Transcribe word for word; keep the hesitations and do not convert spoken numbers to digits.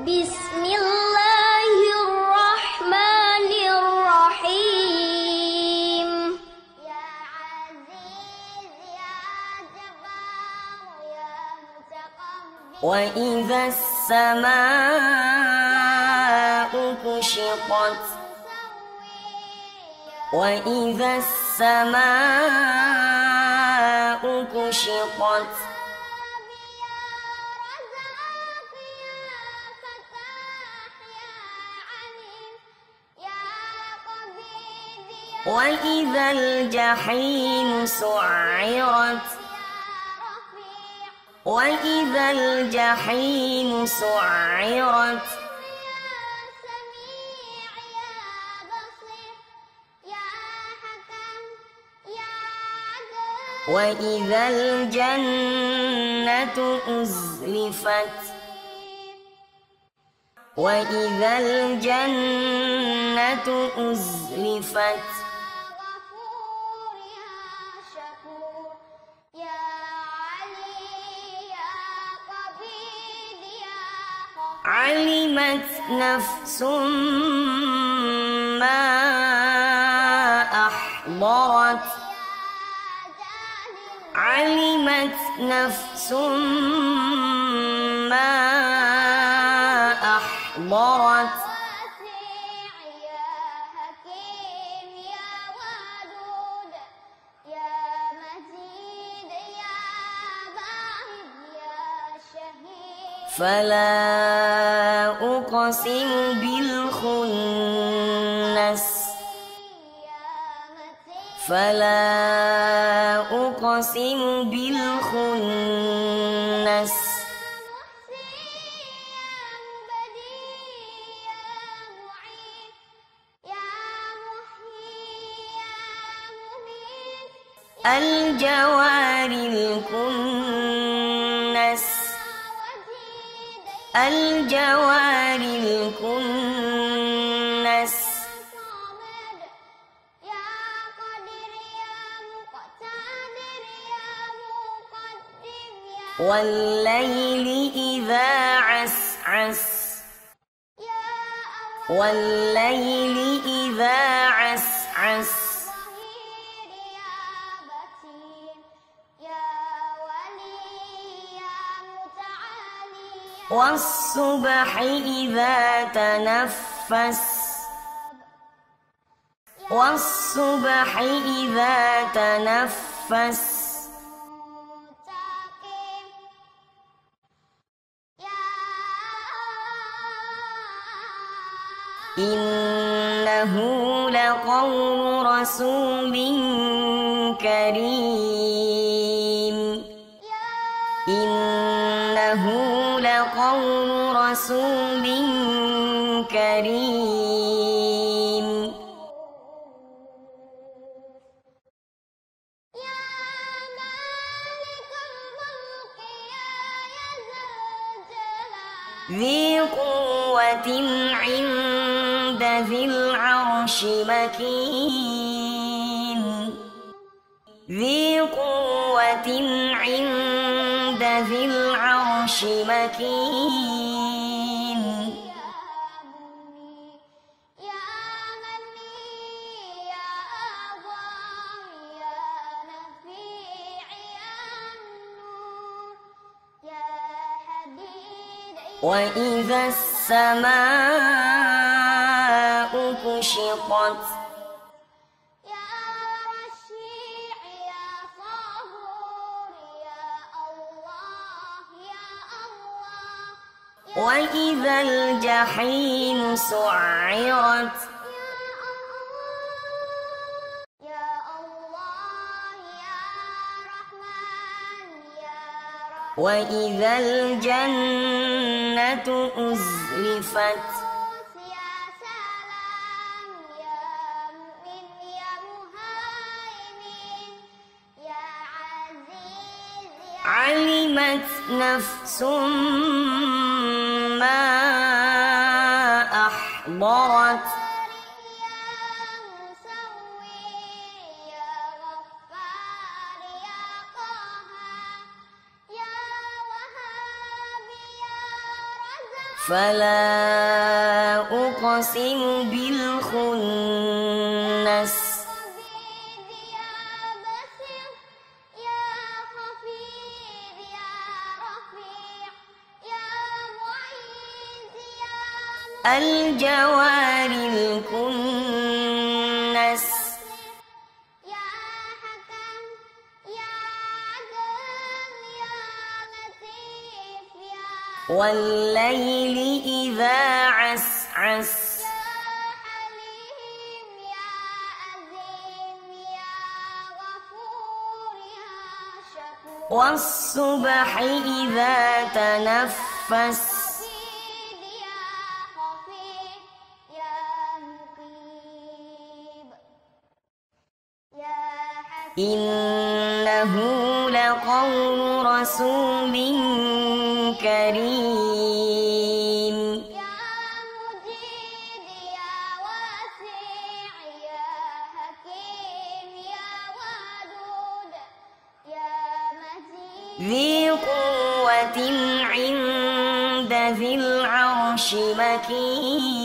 Bismillahirrahmanirrahim. Ya Aziz ya Jabbar ya Mutakabbir. Wa idhas samaa'u kushitat. Wa idhas samaa'u kushitat. وإذا الجحيم سعرت. وإذا الجحيم سعرت. وإذا الجنة أزلفت. وإذا الجنة أزلفت. علمت نفس ما أحضرت. علمت نفس ما أحضرت. فلا أقسم بالخنس. فلا أقسم بالخنس. الجوار الكنس. الجوار الكنس. والليل إذا عسعس. والليل إذا عسعس. والصبح إذا تنفس. والصبح إذا تنفس. إنه لقول رسول كريم. إنه لقول رسول كريم. ذي قوة عند ذي العرش مكين. ذي قوة عند ذي العرش مكين. وإذا السماء كشطت. وإذا الجحيم سعرت. وإذا الجنة أزلفت. علمت نفس ما أحضرت. فلا أقسم بالخنس الجوار الكنس والليل إذا عسعس والصبح إذا تنفس إنه لقول رسول كريم ذي قوة عند ذي العرش مكين